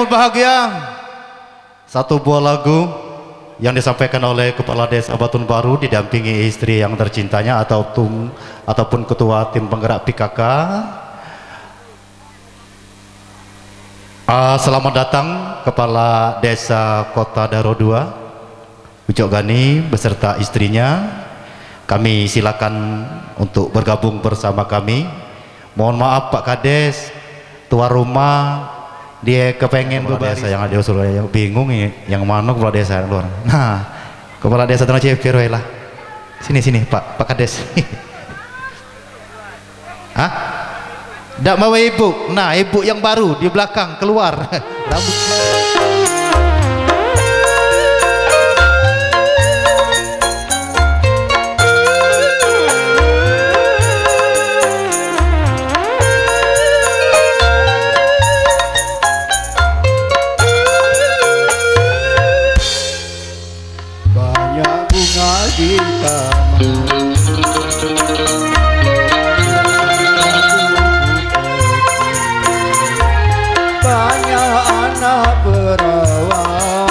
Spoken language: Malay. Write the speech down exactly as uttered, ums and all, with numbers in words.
berbahagia, satu buah lagu yang disampaikan oleh Kepala Desa Batun Baru didampingi istri yang tercintanya atau tum, ataupun ketua tim penggerak P K K. Uh, selamat datang Kepala Desa Kota Daro dua Ucok Gani beserta istrinya. Kami silakan untuk bergabung bersama kami. Mohon maaf Pak Kades, tua rumah dia kepengen kepala desa yang ada usul, bingung ya, yang mana kepala desa yang luar. Nah, kepala desa Tanah Cepir lah. Sini sini Pak Pak Kades. Hah? Ndak mau ibu. Nah, ibu yang baru di belakang keluar. Rambut. Di taman banyak anak perawan